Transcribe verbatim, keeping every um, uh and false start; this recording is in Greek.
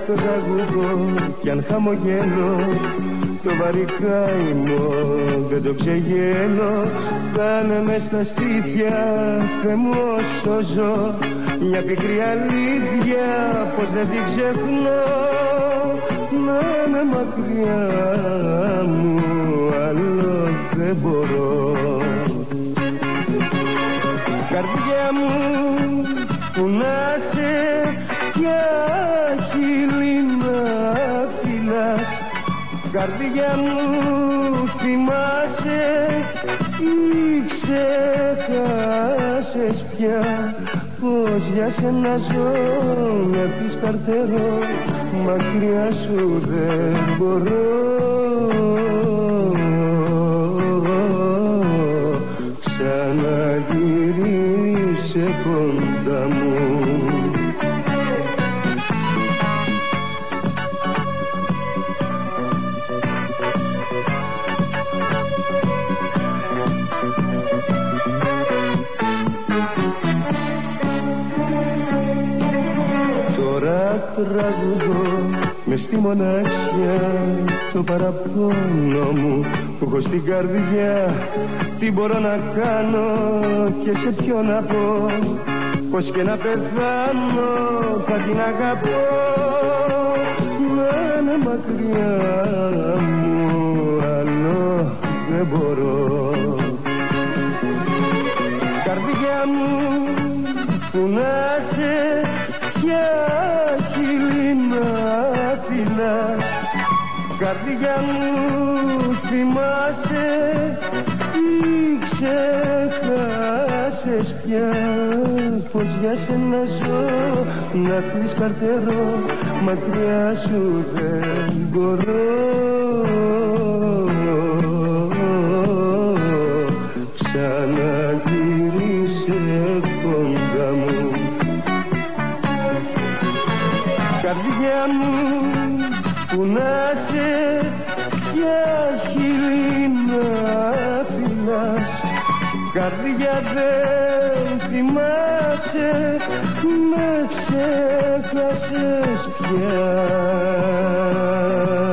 τραγουδώ κι αν χαμογέλω το βαρύ καημό δεν το ξεγέλω. Πάνε μες στα στήθια, Θεέ μου όσο ζω, μια πικρή αλήθεια πως δεν την ξεχνώ. Να είναι μακριά μου, άλλο δεν μπορώ. Καρδιά μου που να σε για χείλη να φυλάς, καρδιά μου θυμάσαι ή ξέχασες πια πως για σένα ζω με πεις καρτερό, μακριά σου δεν μπορώ. Ξαναγυρίσε κοντά μου. Τραγουδώ μες στη μοναξιά το παραπονό μου που έχω στην καρδιά. Τι μπορώ να κάνω και σε ποιο να πω, πως και να πεθάνω θα την αγαπώ. Να είναι μακριά μου, άλλο δεν μπορώ. Καρδιά μου που να σε για χείλη να φυλάς, καρδιά μου θυμάσαι ή ξέχασες πια πως για σένα ζω να πεις καρτερό, μακριά σου δεν μπορώ. Ξαναγυρίσε κοντά μου. Καρδιά μου που να σε για χείλη να φυλάς, καρδιά δεν θυμάσαι, με ξέχασες πια.